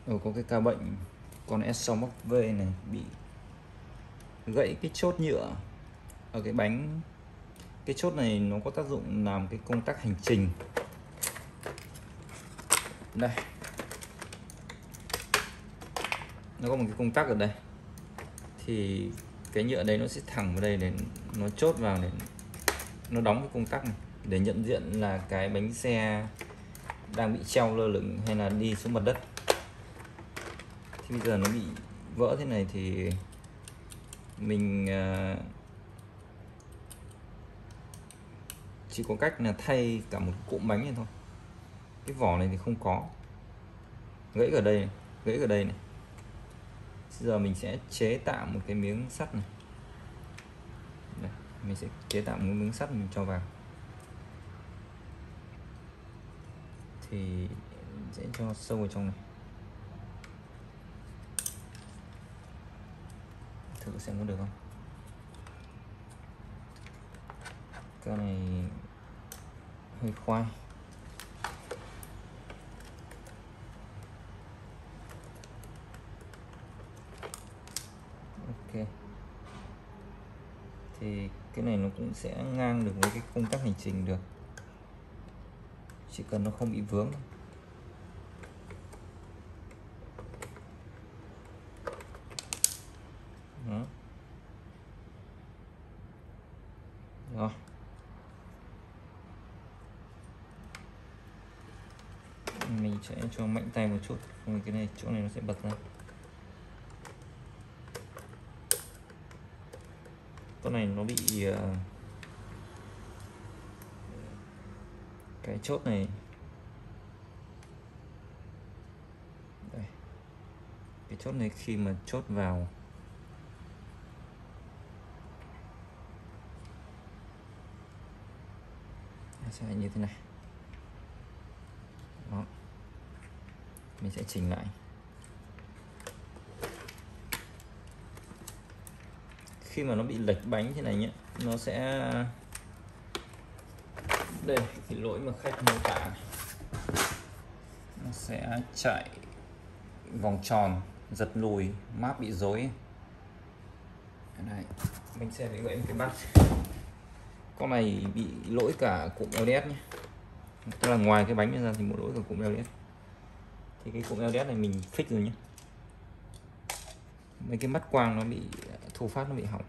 Có cái ca bệnh con S6 Max V này bị gãy cái chốt nhựa ở cái bánh. Cái chốt này nó có tác dụng làm cái công tắc hành trình. Đây, nó có một cái công tắc ở đây, thì cái nhựa đấy nó sẽ thẳng vào đây để nó chốt vào, để nó đóng cái công tắc này để nhận diện là cái bánh xe đang bị treo lơ lửng hay là đi xuống mặt đất. Thì bây giờ nó bị vỡ thế này thì mình chỉ có cách là thay cả một cụm bánh này thôi. Cái vỏ này thì không có, gãy ở đây này, gãy ở đây này. Bây giờ mình sẽ chế tạo một cái miếng sắt này. Đây, mình sẽ chế tạo một miếng sắt mình cho vào, thì sẽ cho sâu vào trong này, thử xem có được không. Cái này hơi khoai. Ok, thì cái này nó cũng sẽ ngang được với cái công tắc hành trình được, chỉ cần nó không bị vướng. Đó. Rồi, mình sẽ cho mạnh tay một chút, rồi cái này chỗ này nó sẽ bật ra. Con này nó bị cái chốt này đây, cái chốt này khi mà chốt vào sẽ như thế này. Đó, mình sẽ chỉnh lại. Khi mà nó bị lệch bánh thế này nhé, nó sẽ, đây cái lỗi mà khách mô tả này, nó sẽ chạy vòng tròn, giật lùi, map bị rối. Đây, mình sẽ phải gãy một cái bắt. Con này bị lỗi cả cụm LDS nhé, tức là ngoài cái bánh ra thì một lỗi cả cụm LDS. Thì cái cụm LDS này mình fix rồi nhé. Mấy cái mắt quang nó bị thu phát, nó bị hỏng.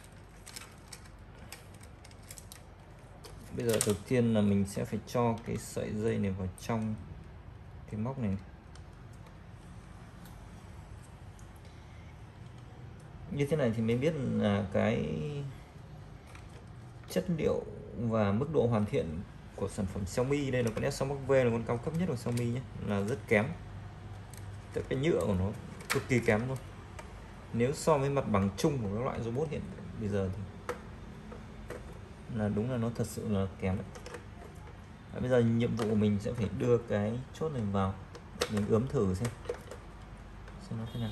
Bây giờ đầu tiên là mình sẽ phải cho cái sợi dây này vào trong cái móc này. Như thế này thì mới biết là cái chất liệu và mức độ hoàn thiện của sản phẩm Xiaomi. Đây là con S6 Max V, là con cao cấp nhất của Xiaomi nhé, là rất kém. Tức cái nhựa của nó cực kỳ kém luôn. Nếu so với mặt bằng chung của các loại robot hiện bây giờ thì là đúng là nó thật sự là kém đấy. Bây giờ nhiệm vụ của mình sẽ phải đưa cái chốt này vào, mình ướm thử xem nó thế nào.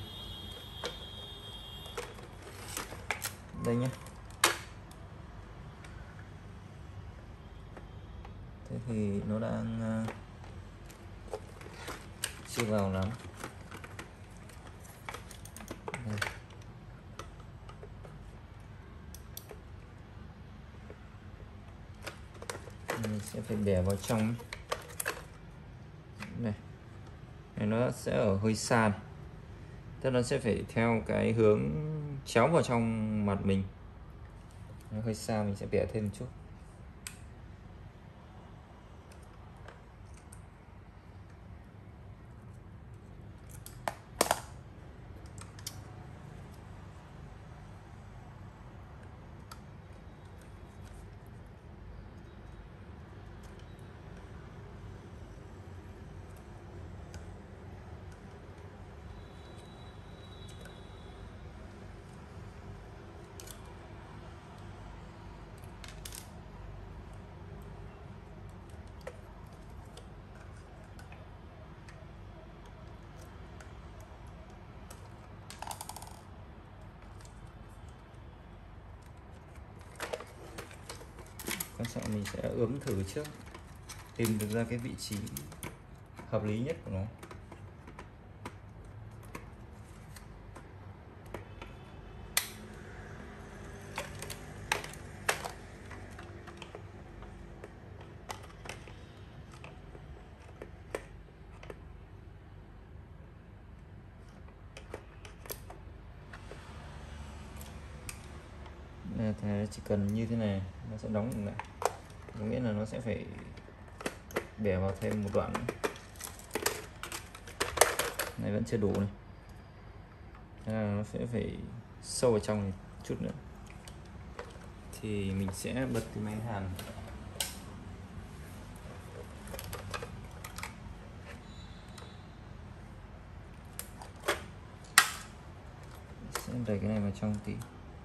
Đây nhé. Thế thì nó đang chưa vào lắm. Đây. Mình sẽ phải để vào trong này. Nó sẽ ở hơi xa này. Tức nó sẽ phải theo cái hướng chéo vào trong mặt mình. Nó hơi xa, mình sẽ bẻ thêm một chút. Quan trọng mình sẽ ướm thử trước, tìm được ra cái vị trí hợp lý nhất của nó. thế chỉ cần như thế này nó sẽ đóng lại, có nghĩa là nó sẽ phải bẻ vào thêm một đoạn nữa. Này vẫn chưa đủ này, thế là nó sẽ phải sâu vào trong này chút nữa thì mình sẽ bật cái máy hàn. Sẽ đẩy cái này vào trong tí.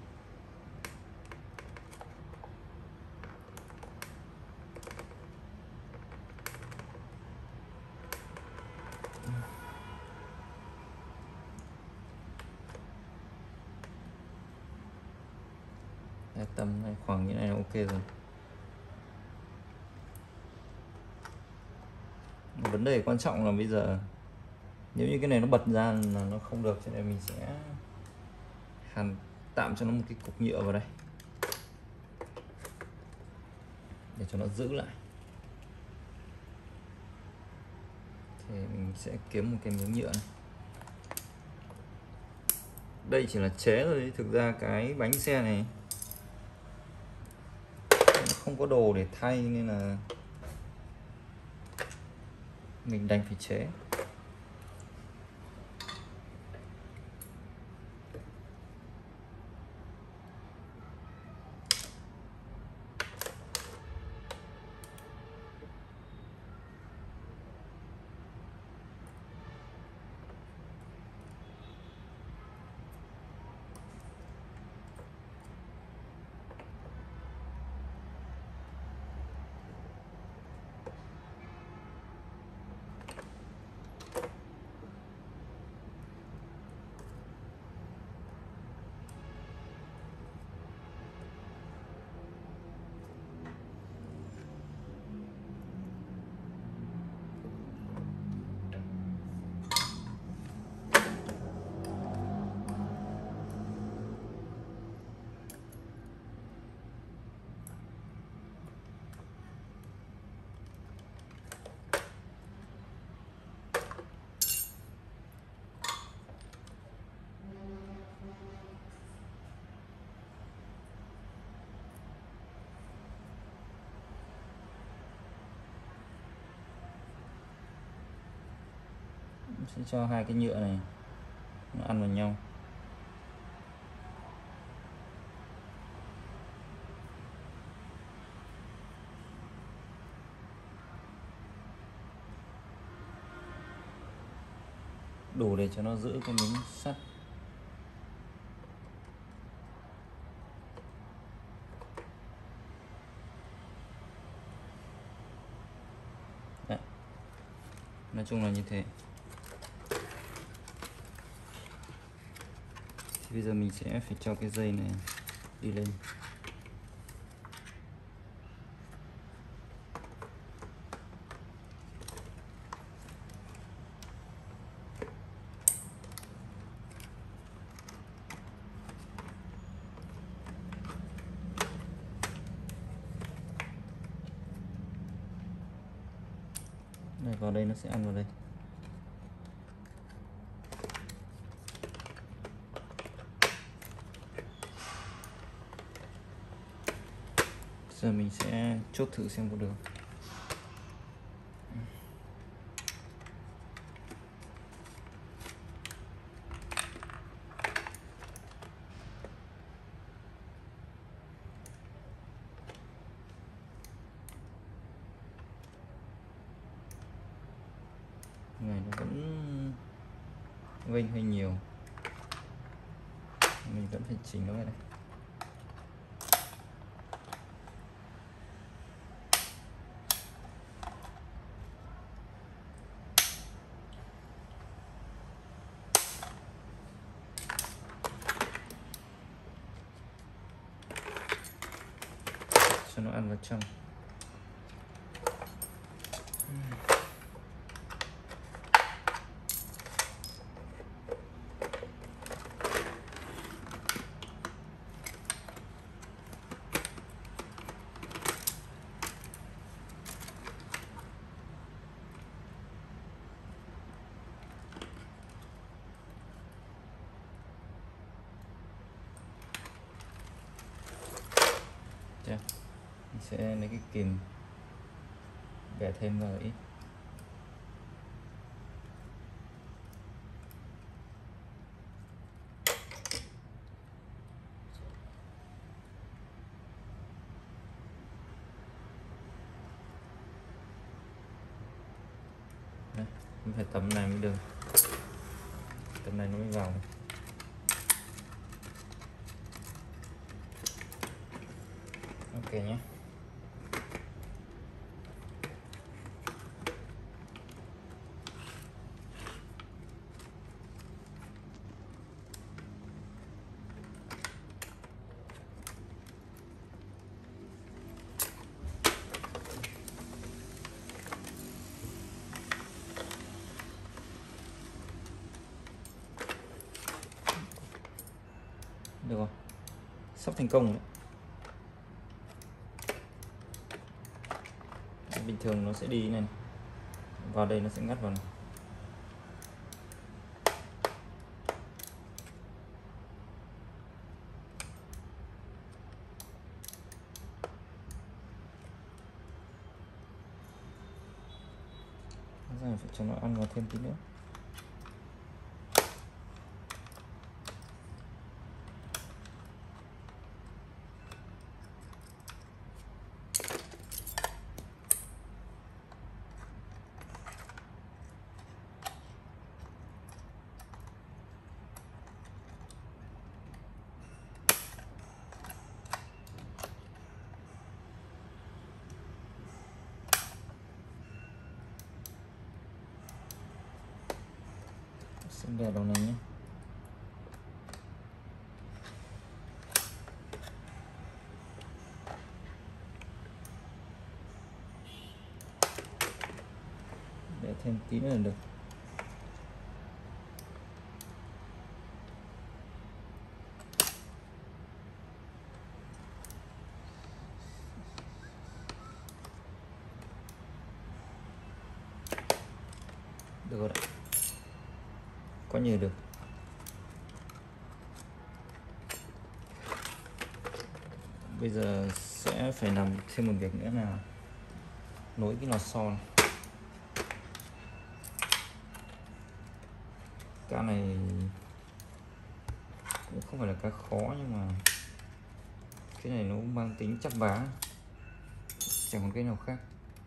Tầm này khoảng như này là ok rồi. Vấn đề quan trọng là bây giờ nếu như cái này nó bật ra là nó không được, cho nên mình sẽ hàn tạm cho nó một cái cục nhựa vào đây để cho nó giữ lại. Thì mình sẽ kiếm một cái miếng nhựa này. Đây chỉ là chế thôi, thực ra cái bánh xe này nó không có đồ để thay nên là mình đành phải chế. Sẽ cho hai cái nhựa này nó ăn vào nhau. Đủ để cho nó giữ cái miếng sắt. Đấy. Nói chung là như thế. Thì bây giờ mình sẽ phải cho cái dây này đi lên. Đây, vào đây nó sẽ ăn vào đây. Giờ mình sẽ chốt thử xem có được. Này nó vẫn vênh hơi nhiều, mình vẫn phải chỉnh nó lại đây. Cho nó ăn vào trong. sẽ lấy cái kìm bẻ thêm vào ít. Đây, phải tấm này mới được, tấm này nó mới vào. Ok nhé. Được rồi, sắp thành công đấy. Bình thường nó sẽ đi này, vào đây nó sẽ ngắt vào này. Rồi phải cho nó ăn vào thêm tí nữa. Sẽ bẻ đầu này nhé. Để thêm tí nữa là được. Được rồi đấy. Có nhiều được. Bây giờ sẽ phải làm thêm một việc nữa là nối cái lò xo này. Cá này cũng không phải là cá khó, nhưng mà cái này nó mang tính chắp vá, chẳng còn cái nào khác.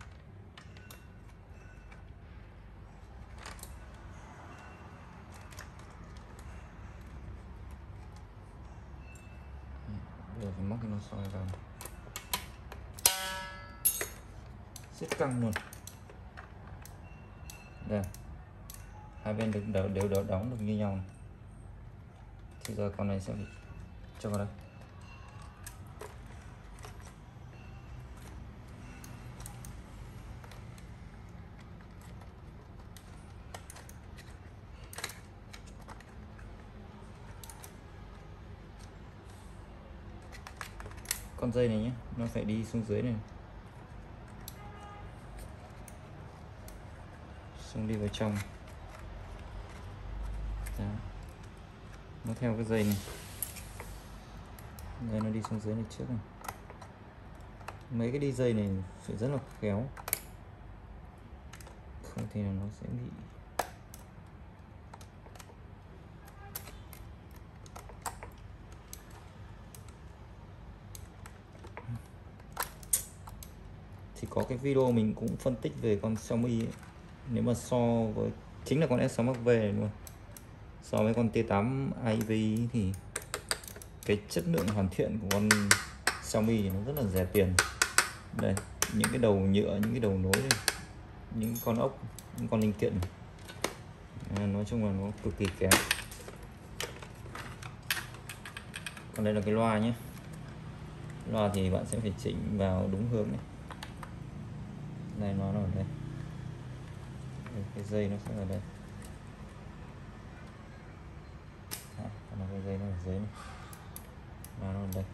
Bây giờ phải móc cái lò xo vào, siết căng luôn. Đây, hai bên được đều đóng được như nhau này. Thì giờ con này sẽ bị cho vào đây. Con dây này nhé, nó phải đi xuống dưới này, xong đi vào trong. Đó. Nó theo cái dây này, đây nó đi xuống dưới này trước này. Mấy cái đi dây này phải rất là khéo, không thì nó sẽ bị thì có cái video mình cũng phân tích về con Xiaomi ấy. Nếu mà so với chính là con S6 Max V này luôn, so với con T8 AIV thì cái chất lượng hoàn thiện của con Xiaomi thì nó rất là rẻ tiền. Đây, những cái đầu nhựa, những cái đầu nối này, những con ốc, những con linh kiện này. Nói chung là nó cực kỳ kém. Còn đây là cái loa nhé. Loa thì bạn sẽ phải chỉnh vào đúng hướng này. Đây nó ở đây. Cái dây nó sẽ ở đây. Còn cái dây nó ở dưới này. Nó ở đây.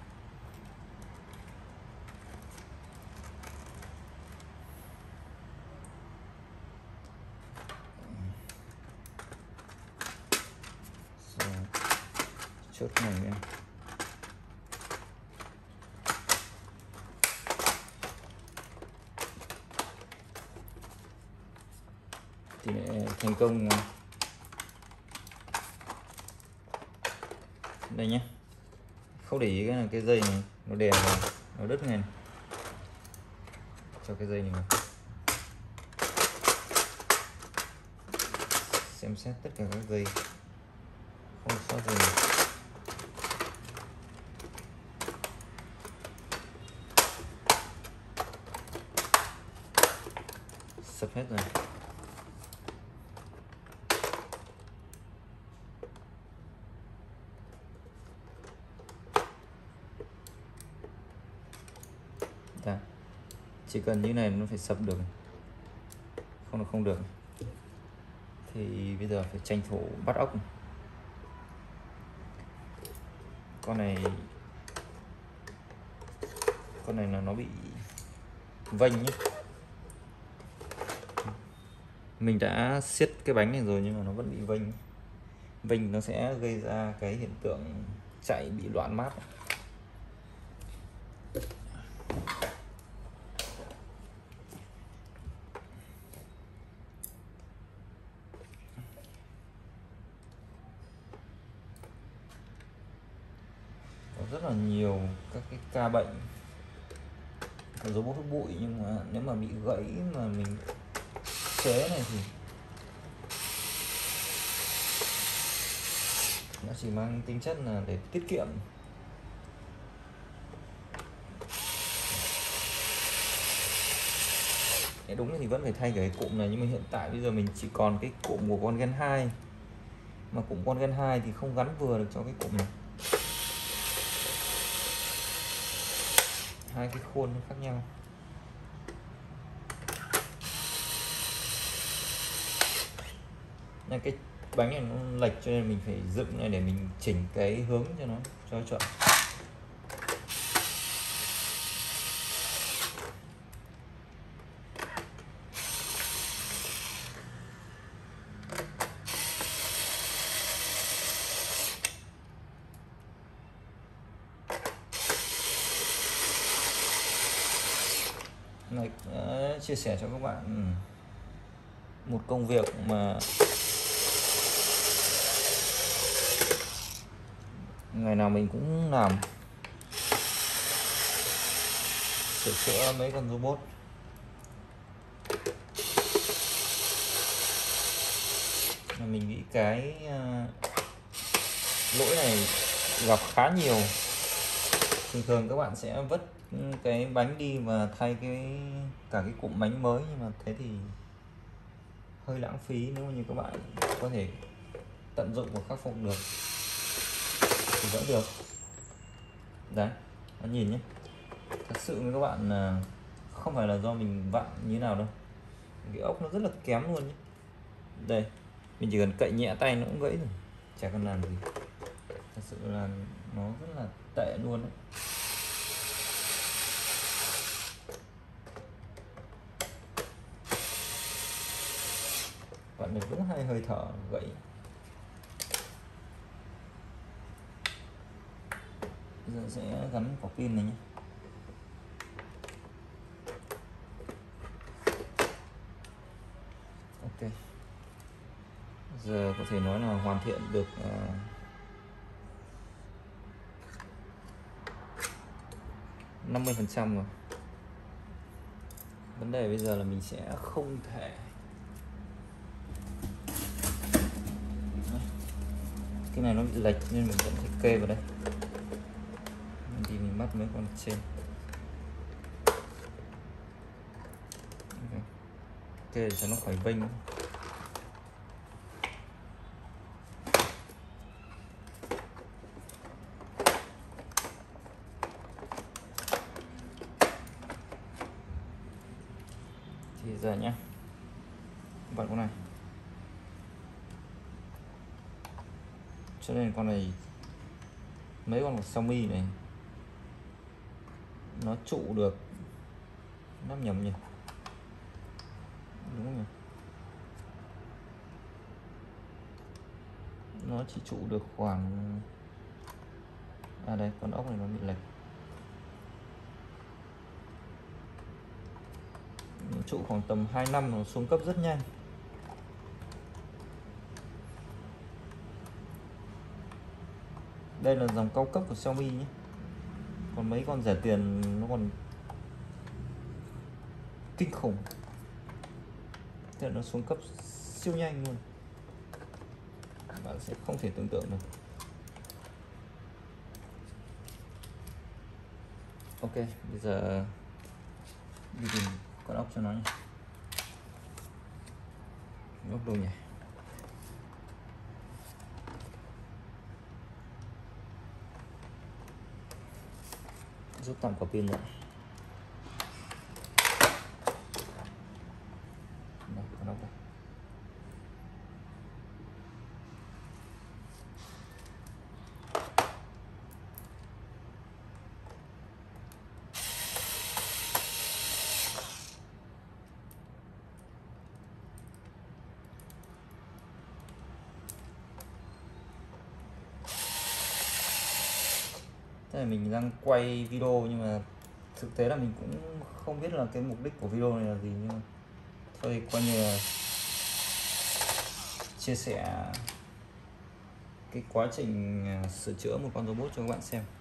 Rồi, chốt cái này nữa. thành công. Đây nhé, không để ý cái dây này nó đè vào, nó đứt ngay này. Cho cái dây này vào. Xem xét tất cả các dây không sót dây nào. Sập hết rồi. Đã. Chỉ cần như này nó phải sập được, không là không được. Thì bây giờ phải tranh thủ bắt ốc này. Con này là nó bị vênh nhé. Mình đã siết cái bánh này rồi nhưng mà nó vẫn bị vênh. Vênh nó sẽ gây ra cái hiện tượng chạy bị loạn mát. Có rất là nhiều các cái ca bệnh robot hút bụi, nhưng mà nếu mà bị gãy mà mình chế này thì nó chỉ mang tính chất là để tiết kiệm. Đúng thì vẫn phải thay cái cụm này, nhưng mà hiện tại bây giờ mình chỉ còn cái cụm của con Gen 2, mà cụm con Gen 2 thì không gắn vừa được cho cái cụm này. Hai cái khuôn nó khác nhau. Nên cái bánh này nó lệch cho nên mình phải dựng này để mình chỉnh cái hướng cho nó chuẩn. Này, chia sẻ cho các bạn một công việc mà ngày nào mình cũng làm, sửa chữa mấy con robot. Mình nghĩ cái lỗi này gặp khá nhiều. Thường các bạn sẽ vứt cái bánh đi và thay cả cái cụm bánh mới, nhưng mà thế thì hơi lãng phí. Nếu như các bạn có thể tận dụng và khắc phục được thì vẫn được. Đấy, nó nhìn nhé, thật sự với các bạn là không phải là do mình vặn như nào đâu, cái ốc nó rất là kém luôn nhé. Đây, mình chỉ cần cậy nhẹ tay nó cũng gãy rồi, chả cần làm gì. Thật sự là nó rất là tệ luôn đấy. Bạn được đúng 2 hơi thở gãy. Bây giờ sẽ gắn quả pin này nhé. Ok, giờ có thể nói là hoàn thiện được 50% rồi. Vấn đề bây giờ là mình sẽ không thể, cái này nó bị lệch nên mình vẫn phải kê vào đây. Thì mình bắt mấy con trên. Kê để cho nó khỏi vênh. Thì giờ nhé, vặn con này. Cho nên con này, mấy con của Xiaomi này nó trụ được, nó nhầm nhỉ, đúng không nhỉ? Nó chỉ trụ được khoảng, đây con ốc này nó bị lệch, nó trụ khoảng tầm 2 năm nó xuống cấp rất nhanh. Đây là dòng cao cấp của Xiaomi nhé, còn mấy con rẻ tiền nó còn kinh khủng, thế nó xuống cấp siêu nhanh luôn, bạn sẽ không thể tưởng tượng được. Ok, bây giờ đi tìm con ốc cho nó nhé. Ốc đâu nhỉ? Rút tạm quả pin rồi. Đây, con ốc đây. Thế là mình đang quay video nhưng mà thực tế là mình cũng không biết là cái mục đích của video này là gì, nhưng mà thôi coi như là chia sẻ cái quá trình sửa chữa một con robot cho các bạn xem.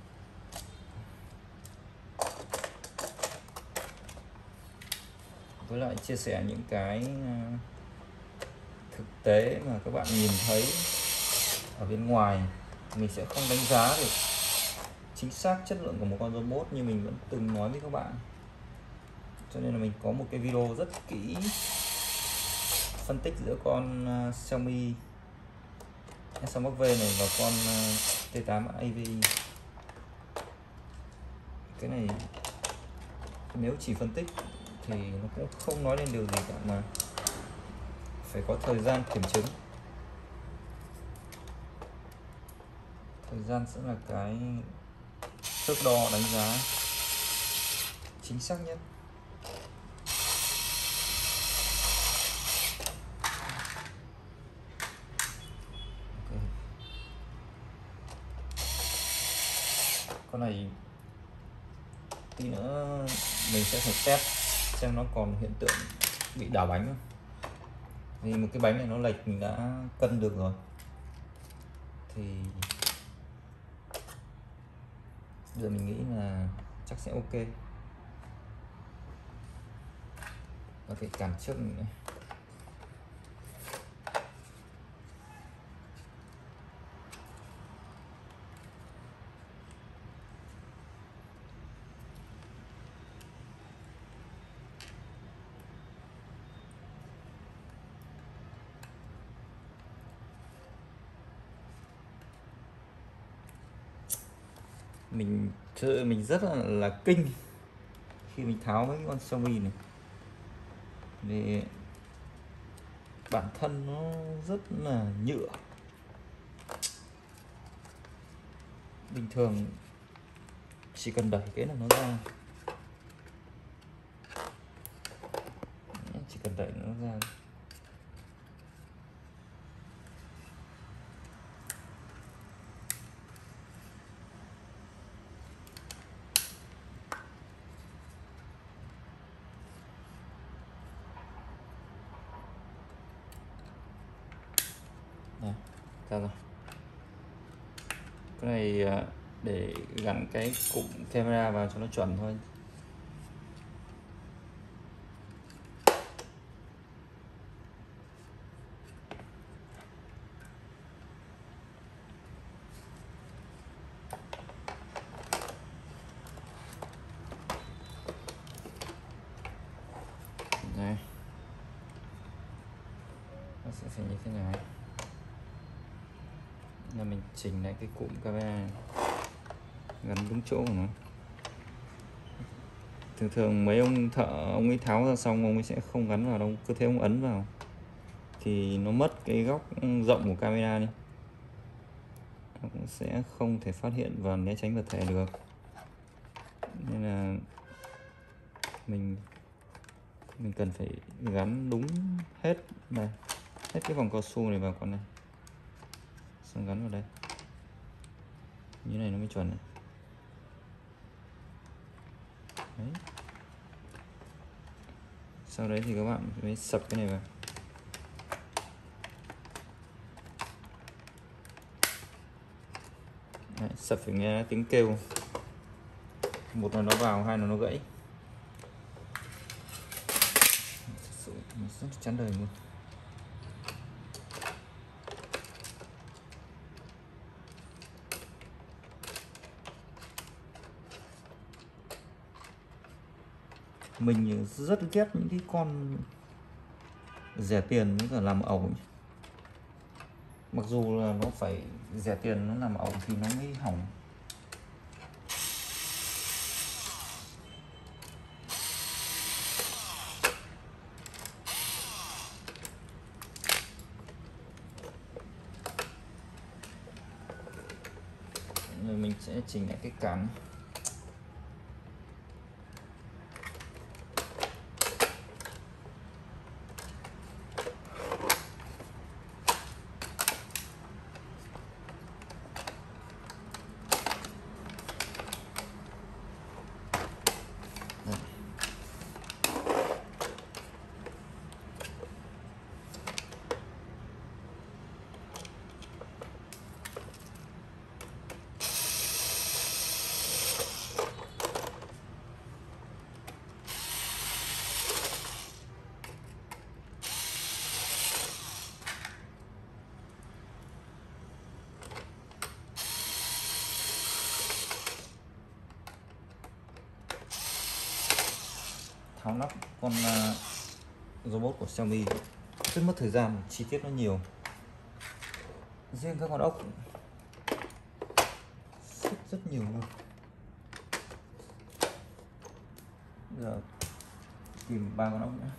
Với lại chia sẻ những cái thực tế mà các bạn nhìn thấy ở bên ngoài. Mình sẽ không đánh giá được chính xác chất lượng của một con robot như mình vẫn từng nói với các bạn, cho nên là mình có một cái video rất kỹ phân tích giữa con Xiaomi S6 Max V này và con T8 AVI. Cái này nếu chỉ phân tích thì nó cũng không nói lên điều gì cả, mà phải có thời gian kiểm chứng. Thời gian sẽ là cái thước đo đánh giá chính xác nhất. Okay. Con này tí nữa mình sẽ phải test xem nó còn hiện tượng bị đảo bánh không. Vì một cái bánh này nó lệch mình đã cân được rồi, thì giờ mình nghĩ là chắc sẽ ok. Có thể cản trước này. Mình rất là kinh khi mình tháo mấy con Xiaomi này, vì bản thân nó rất là nhựa. Bình thường chỉ cần đẩy cái là nó ra, chỉ cần đẩy nó ra. Này, ra rồi. Cái này để gắn cái cụm camera vào cho nó chuẩn thôi. Đây, nó sẽ phải như thế này. Là mình chỉnh lại cái cụm camera gắn đúng chỗ của nó. Thường mấy ông thợ, ông ấy tháo ra xong ông ấy sẽ không gắn vào đâu, cứ thế ông ấn vào thì nó mất cái góc rộng của camera đi, nó cũng sẽ không thể phát hiện và né tránh vật thể được. Nên là mình cần phải gắn đúng hết này, hết cái vòng cao su này vào con này, xong gắn vào đây như này nó mới chuẩn này. Đấy. Sau đấy thì các bạn mới sập cái này vào. Đấy, sập phải nghe tiếng kêu, một là nó vào, hai là nó gãy. Thật sự rất chán đời luôn. Mình rất ghét những cái con rẻ tiền với cả làm ẩu. Mặc dù là nó phải rẻ tiền, nó làm ẩu thì nó mới hỏng. Rồi mình sẽ chỉnh lại cái cán. Tháo nắp con robot của Xiaomi rất mất thời gian, chi tiết nó nhiều. Riêng các con ốc rất nhiều luôn. Giờ tìm 3 con ốc nữa.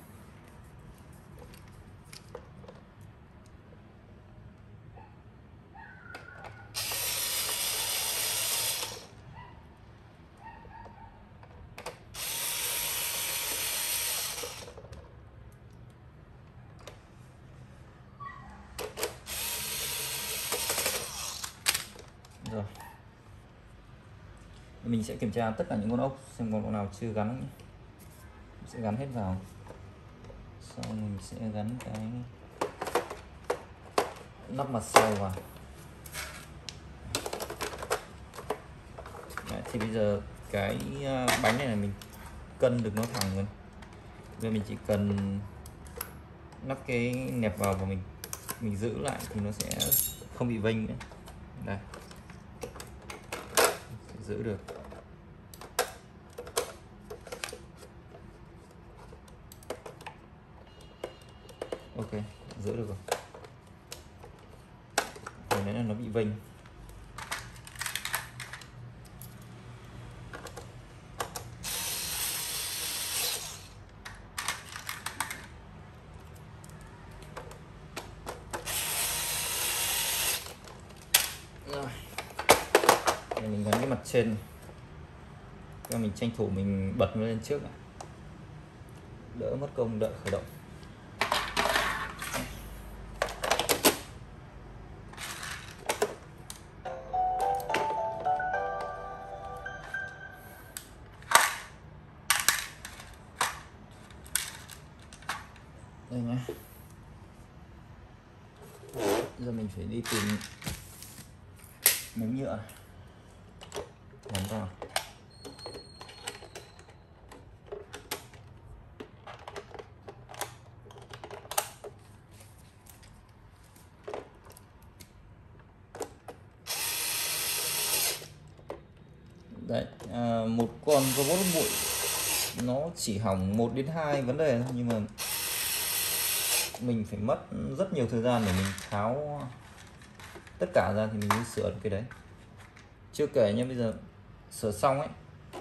Rồi mình sẽ kiểm tra tất cả những con ốc xem còn con nào chưa gắn. Mình sẽ gắn hết vào, sau mình sẽ gắn cái nắp mặt sau vào. Đấy, thì bây giờ cái bánh này là mình cân được nó thẳng rồi. Bây giờ mình chỉ cần lắp cái nẹp vào và mình giữ lại thì nó sẽ không bị vênh nữa. Đây, giữ được. Ok, giữ được rồi. Hồi nãy là nó bị vênh. Rồi, để mình gắn cái mặt trên. Cho mình tranh thủ mình bật nó lên trước, đỡ mất công đợi khởi động. Đây nhé. Giờ mình phải đi tìm miếng nhựa gắn vào. Đấy, một con robot hút bụi nó chỉ hỏng 1 đến 2 vấn đề thôi, nhưng mà mình phải mất rất nhiều thời gian để mình tháo tất cả ra thì mình mới sửa được cái đấy. Chưa kể nha, bây giờ sửa xong ấy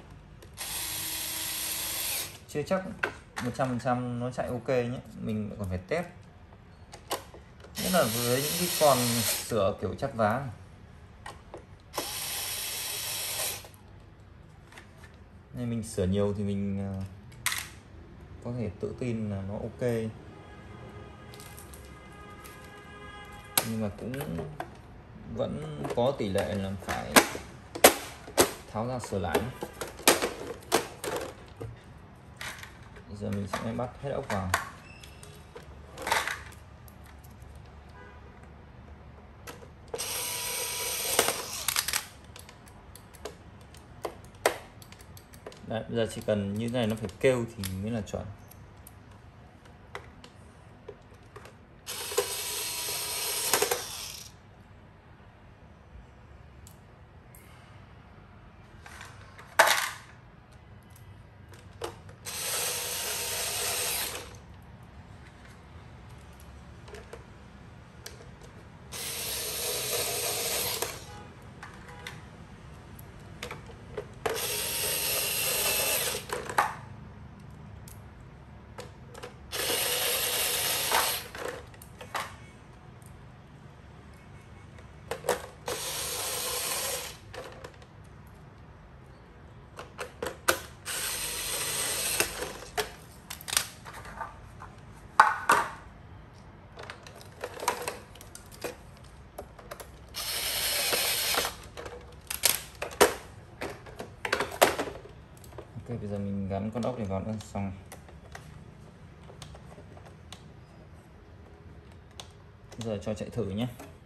chưa chắc 100% nó chạy ok nhé, mình còn phải test. Nhất là với những cái con sửa kiểu chắt vá này. Nên mình sửa nhiều thì mình có thể tự tin là nó ok, nhưng mà cũng vẫn có tỷ lệ là phải tháo ra sửa lại. Giờ mình sẽ bắt hết ốc vào. Đấy, bây giờ chỉ cần như thế này nó phải kêu thì mới là chuẩn. Ok, bây giờ mình gắn con ốc này vào nữa xong. Bây giờ cho chạy thử nhé.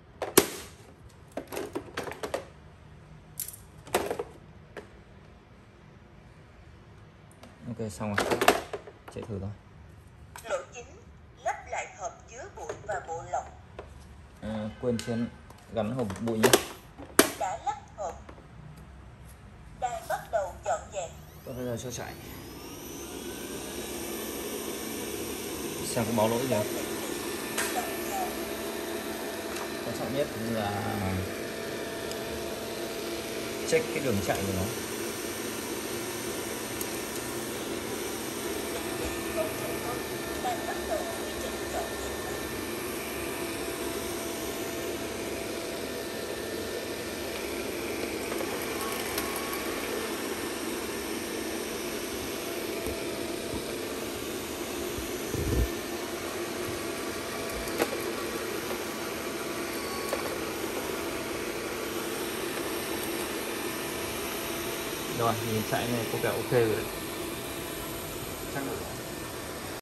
Ok, xong rồi. Chạy thử thôi. Lỗi chính, lắp lại hộp chứa bụi và bộ lọc. Quên trên gắn hộp bụi nhé. Đã lắp hộp. Đang bắt đầu dọn dẹp. Và bây giờ cho chạy. Xem có báo lỗi gì không? Quan trọng nhất là check cái đường chạy của nó. Đang bắt đầu quy trình dọn dẹp. Rồi, nhìn chạy này có vẻ ok rồi.